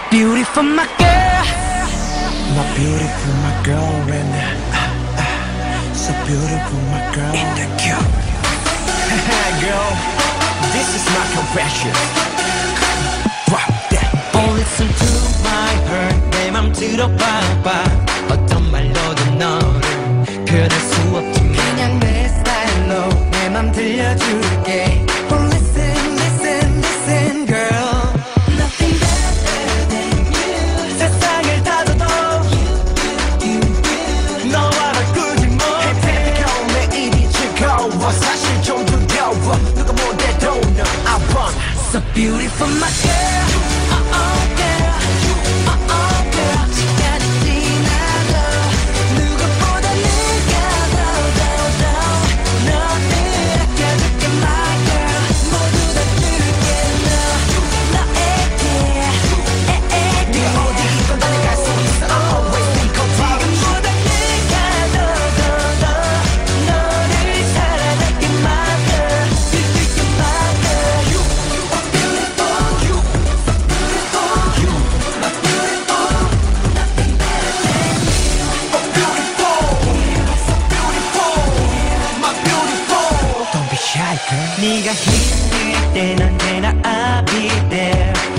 beautiful my girl, my beautiful my girl, and so beautiful my girl. Indah cute. Girl, this is my confession. Drop that. Oh, listen to my heart. 내 맘 들어봐봐. 어떤 말로도 너를 표현할 수 없지. 그냥 내 스타일로 내 맘 들려줄게. Oh, listen, listen, listen, girl. Nothing better than you. 세상을 다 둬도 너와 바꾸지 못해. 내 일이 즐거워. 사실 좀 두려워. 누가 못해도 너 I want. So beautiful my girl. Oh, oh, girl. Oh, oh, girl. 시간이 지나도 누구보다 네가 더 너를 아껴줄게 my girl. 모두 다 줄게 너에게 네가 어디 있건 달려갈 수 있어. I'll always be control. 지금보다 네가 더 너를 사랑할게 my girl. 줄게 my girl. You are beautiful. You are beautiful. You are beautiful. Nothing better than you. Oh beautiful, so beautiful, my beautiful. Don't be shy, girl. 네가 힘들 땐 언제나 I'll be there.